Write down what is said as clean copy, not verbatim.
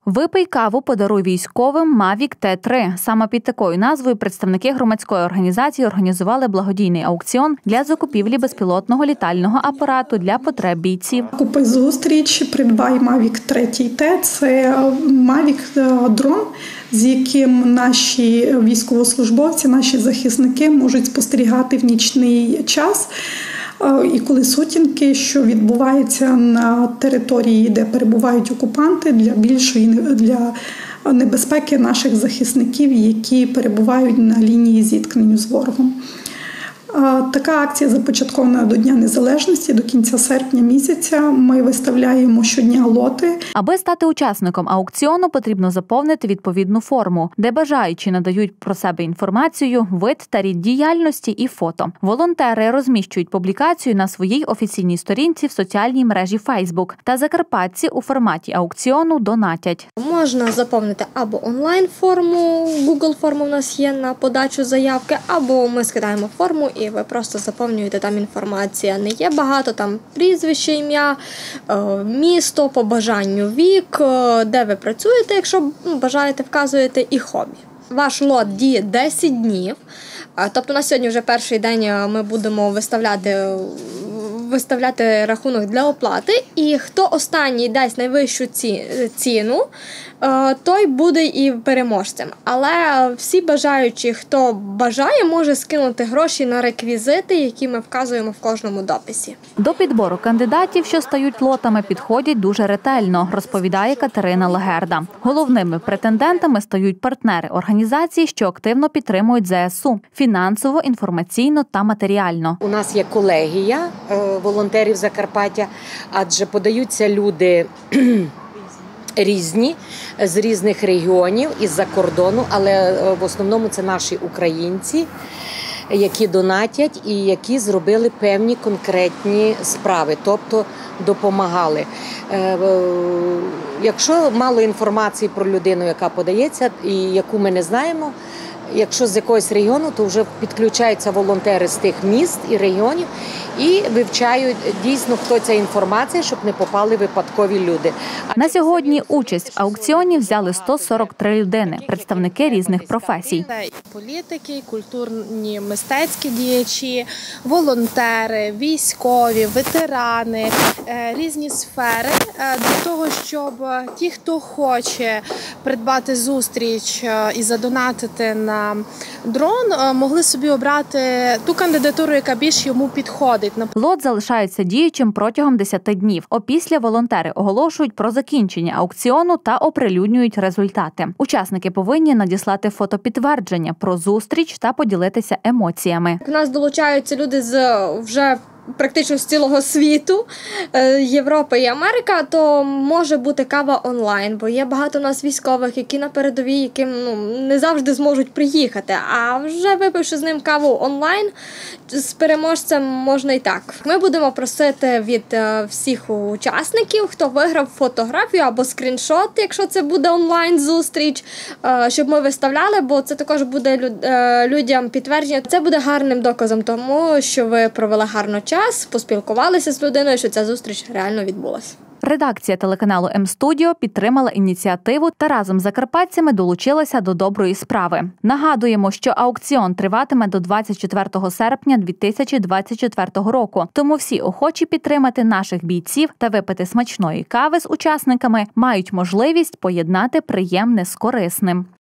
Випий каву, подаруй військовим Mavic T3. Саме під такою назвою представники громадської організації організували благодійний аукціон для закупівлі безпілотного літального апарату для потреб бійців. Купи зустріч, придбай Mavic 3T. Це Mavic дрон, з яким наші військовослужбовці, наші захисники можуть спостерігати в нічний час. І коли сутінки, що відбуваються на території, де перебувають окупанти, для небезпеки наших захисників, які перебувають на лінії зіткнення з ворогом. Така акція започаткована до Дня Незалежності, до кінця серпня місяця. Ми виставляємо щодня лоти. Аби стати учасником аукціону, потрібно заповнити відповідну форму, де бажаючі надають про себе інформацію, вид та рід діяльності і фото. Волонтери розміщують публікацію на своїй офіційній сторінці в соціальній мережі Facebook. Та закарпатці у форматі аукціону донатять. Можна заповнити або онлайн-форму, Google-форму в нас є на подачу заявки, або ми скидаємо форму і ви просто заповнюєте, там інформація не є багато, там прізвище, ім'я, місто, по бажанню вік, де ви працюєте, якщо бажаєте, вказуєте, і хобі. Ваш лот діє 10 днів, тобто на сьогодні вже перший день ми будемо виставляти рахунок для оплати, і хто останній дасть найвищу ціну, той буде і переможцем. Але всі бажаючі, хто бажає, може скинути гроші на реквізити, які ми вказуємо в кожному дописі. До підбору кандидатів, що стають лотами, підходять дуже ретельно, розповідає Катерина Легерда. Головними претендентами стають партнери організації, що активно підтримують ЗСУ – фінансово, інформаційно та матеріально. У нас є колегія волонтерів Закарпаття, адже подаються люди різні, з різних регіонів, із-за кордону, але в основному це наші українці, які донатять і які зробили певні конкретні справи, тобто допомагали. Якщо мало інформації про людину, яка подається і яку ми не знаємо, якщо з якогось регіону, то вже підключаються волонтери з тих міст і регіонів і вивчають дійсно, хто ця інформація, щоб не попали випадкові люди. На сьогодні участь в аукціоні взяли 143 людини, представники різних професій. Це і політики, культурні, мистецькі діячі, волонтери, військові, ветерани, різні сфери для того, щоб ті, хто хоче придбати зустріч і задонатити на дрон, могли собі обрати ту кандидатуру, яка більш йому підходить. Лот залишається діючим протягом 10 днів. Опісля волонтери оголошують про закінчення аукціону та оприлюднюють результати. Учасники повинні надіслати фотопідтвердження про зустріч та поділитися емоціями. У нас долучаються люди з вже практично з цілого світу, Європи і Америка, то може бути кава онлайн, бо є багато у нас військових, які на передовій, яким не завжди зможуть приїхати, а вже випивши з ним каву онлайн, з переможцем можна і так. Ми будемо просити від всіх учасників, хто виграв фотографію або скріншот, якщо це буде онлайн-зустріч, щоб ми виставляли, бо це також буде людям підтвердження. Це буде гарним доказом тому, що ви провели гарно час, поспілкувалися з людиною, що ця зустріч реально відбулася. Редакція телеканалу М-Студіо підтримала ініціативу та разом з закарпатцями долучилася до доброї справи. Нагадуємо, що аукціон триватиме до 24 серпня 2024 року. Тому всі охочі підтримати наших бійців та випити смачної кави з учасниками мають можливість поєднати приємне з корисним.